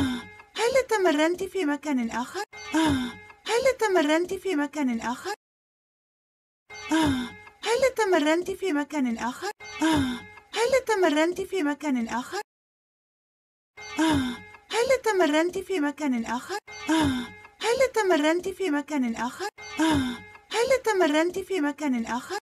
هل تمرنت في مكان آخر؟ هل تمرنت في مكان آخر؟ هل تمرنت في مكان آخر؟ هل تمرنت في مكان آخر؟ هل تمرنت في مكان آخر؟ هل تمرنت في مكان آخر؟ هل تمرنت في مكان آخر؟